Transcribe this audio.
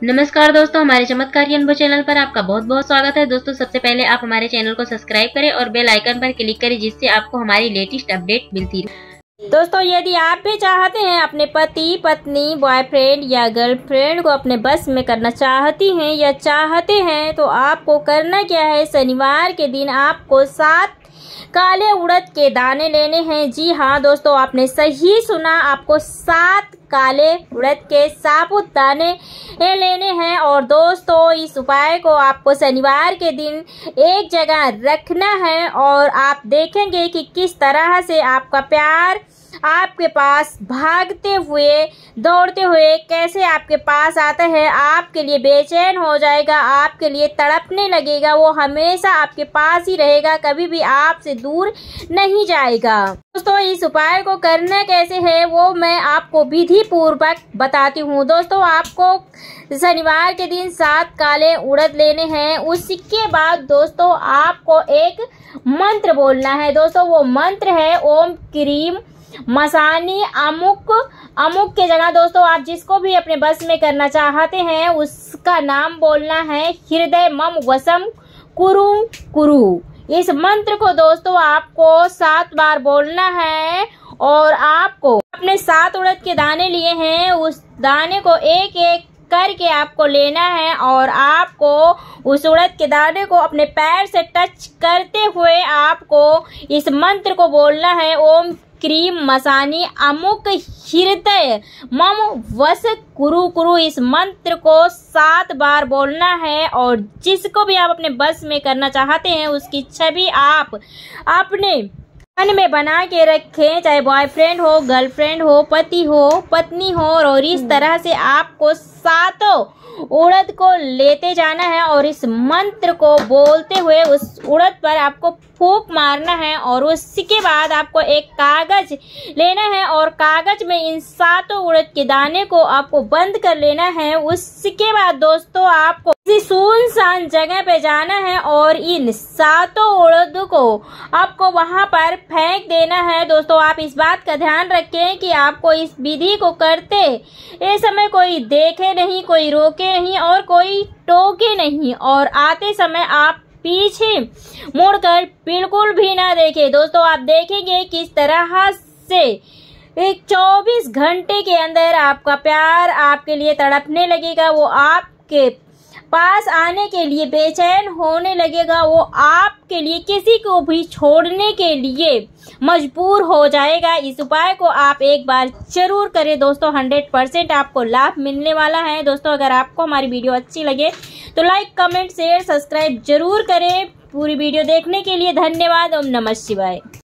नमस्कार दोस्तों, हमारे चमत्कारी अनुभव चैनल पर आपका बहुत बहुत स्वागत है। दोस्तों, सबसे पहले आप हमारे चैनल को सब्सक्राइब करें और बेल आइकन पर क्लिक करें, जिससे आपको हमारी लेटेस्ट अपडेट मिलती रहे। दोस्तों, यदि आप भी चाहते हैं अपने पति, पत्नी, बॉयफ्रेंड या गर्लफ्रेंड को अपने बस में करना चाहती हैं या चाहते हैं, तो आपको करना क्या है। शनिवार के दिन आपको 7 काले उड़द के दाने लेने हैं। जी हाँ दोस्तों, आपने सही सुना, आपको 7 काले उड़द के साबुत दाने लेने हैं। और दोस्तों, इस उपाय को आपको शनिवार के दिन एक जगह रखना है और आप देखेंगे कि किस तरह से आपका प्यार आपके पास भागते हुए, दौड़ते हुए कैसे आपके पास आता है। आपके लिए बेचैन हो जाएगा, आपके लिए तड़पने लगेगा, वो हमेशा आपके पास ही रहेगा, कभी भी आपसे दूर नहीं जाएगा। दोस्तों, इस उपाय को करना कैसे है वो मैं आपको विधि पूर्वक बताती हूँ। दोस्तों, आपको शनिवार के दिन 7 काले उड़द लेने हैं। उसके बाद दोस्तों आपको एक मंत्र बोलना है। दोस्तों, वो मंत्र है ओम क्रीम मसानी अमुक। अमुक के जगह दोस्तों आप जिसको भी अपने बस में करना चाहते हैं उसका नाम बोलना है हृदय मम वसम कुरु कुरु। इस मंत्र को दोस्तों आपको 7 बार बोलना है और आपको अपने 7 उड़द के दाने लिए हैं, उस दाने को एक एक करके आपको लेना है और आपको उस उड़द के दाने को अपने पैर से टच करते हुए आपको इस मंत्र को बोलना है ओम क्रीम मसानी अमुक हृदय मम वस कुरु कुरु। इस मंत्र को 7 बार बोलना है और जिसको भी आप अपने बस में करना चाहते हैं उसकी छवि आप अपने मन में बना के रखें, चाहे बॉयफ्रेंड हो, गर्लफ्रेंड हो, पति हो, पत्नी हो। और इस तरह से आपको 7 उड़द को लेते जाना है और इस मंत्र को बोलते हुए उस उड़द पर आपको फूंक मारना है। और उसके बाद आपको एक कागज लेना है और कागज में इन 7 उड़द के दाने को आपको बंद कर लेना है। उसके बाद दोस्तों आपको किसी सुनसान जगह पे जाना है और इन 7 उड़द को आपको वहां पर फेंक देना है। दोस्तों, आप इस बात का ध्यान रखें कि आपको इस विधि को करते इस समय कोई देखे नहीं, कोई रोके नहीं और कोई टोके नहीं, और आते समय आप पीछे मुड़कर बिल्कुल भी ना देखें। दोस्तों, आप देखेंगे किस तरह से एक 24 घंटे के अंदर आपका प्यार आपके लिए तड़पने लगेगा, वो आपके पास आने के लिए बेचैन होने लगेगा, वो आपके लिए किसी को भी छोड़ने के लिए मजबूर हो जाएगा। इस उपाय को आप एक बार जरूर करें दोस्तों, 100% आपको लाभ मिलने वाला है। दोस्तों, अगर आपको हमारी वीडियो अच्छी लगे तो लाइक, कमेंट, शेयर, सब्सक्राइब जरूर करें। पूरी वीडियो देखने के लिए धन्यवाद। ओम नमः शिवाय।